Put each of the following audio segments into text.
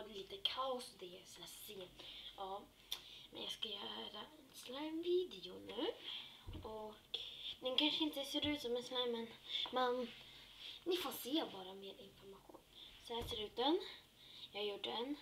var det lite kaos, det är så här sent. Ja, men jag ska göra en slime-video nu. Och den kanske inte ser ut som en slime, men ni får se bara mer information. Så här ser ut den. Jag gjorde den.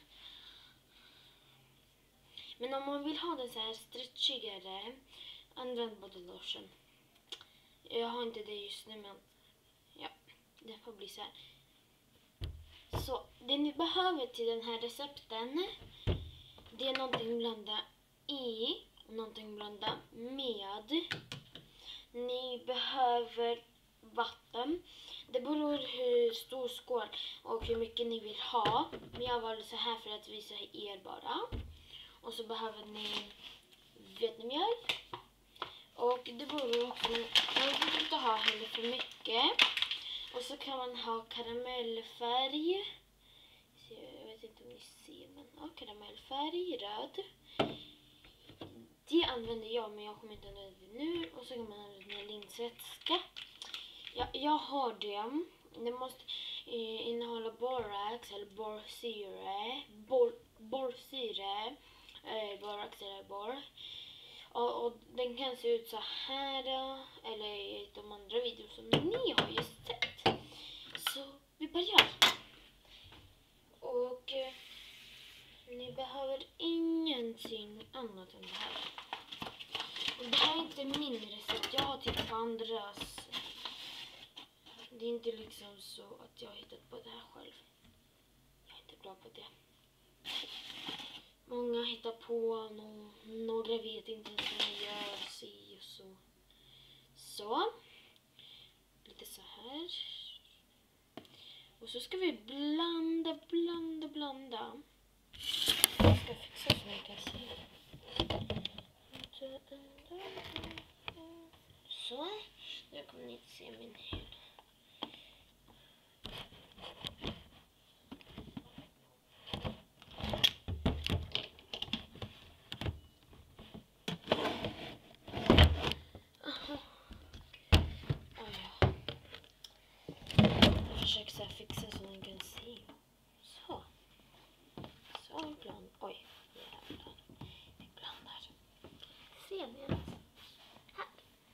Men om man vill ha den så här stretchigare, använd body lotion. Jag har inte det just nu, men ja, det får bli så här. Så det ni behöver till den här recepten, det är någonting blanda i och någonting blanda med. Ni behöver vatten. Det beror hur stor skål och hur mycket ni vill ha. Men jag valde så här för att visa er bara. Och så behöver ni vetemjöl. Och det beror också, man vill inte ha heller för mycket. Och så kan man ha karamellfärg. Jag vet inte om ni ser, men ja, karamellfärg, röd. Det använder jag, men jag kommer inte använda det nu. Och så kan man använda linsvätska. Ja, jag har det. Det måste innehålla borax eller borsyre. Borsyre. Borax eller bor. Och den kan se ut så här. Eller i de andra videor som ni har just sett. Så vi börjar. Och ni behöver ingenting annat än det här. Och det här är inte min recept. Jag har tittat på andras. Det är inte liksom så att jag har hittat på det här själv. Jag är inte bra på det. Många hittar på, några vet inte vad man gör, si och så. Så. Lite så här. Och så ska vi blanda. Jag ska fixa så ni kan se. Så. Nu kommer ni inte se min hel. Jag försöker så här fixa så ni kan se. Så. Så ibland. Oj, jävlar. Vi blandar. Ser ni ens? Här.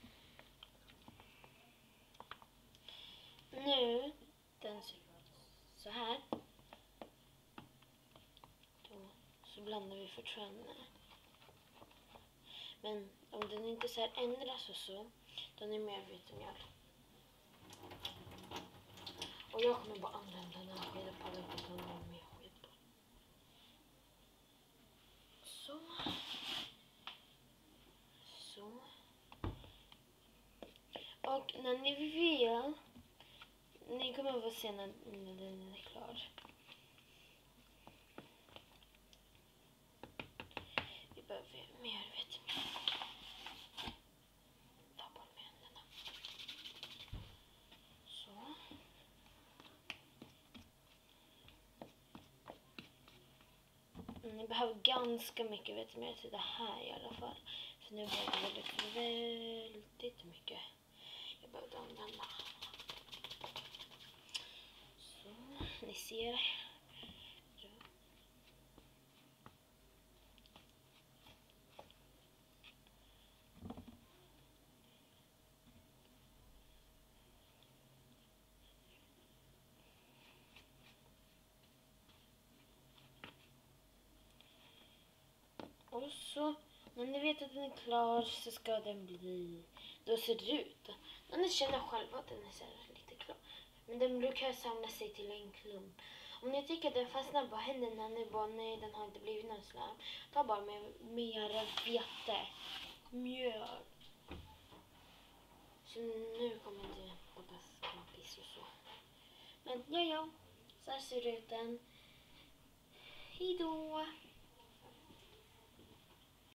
Nu, den ser så här. Då, så blandar vi fortfarande. Men om den inte så här ändras och så, då är det mer vetemjöl. Och jag kommer bara använda den här skeden på den för att den är mer sked på. Så. Så. Och när ni vill, ni kommer att få se när den är klar. Vi behöver mer vetemjöl. Ta bort med händerna. Så. Ni behöver ganska mycket vetemjöl till det här i alla fall. För nu behöver det väldigt mycket. Jag behöver använda. Så, ni ser. Och så, när ni vet att den är klar så ska den bli, då ser det ut. När ni känner själva att den är så lite klar. Men den brukar samla sig till en klump. Om ni tycker att den fastnar på händerna, ni bara nej, den har inte blivit någon slime. Ta bara med mer vete, mjöl. Så nu kommer det hoppas knappis och så. Men ja, så här ser det ut den. Hejdå!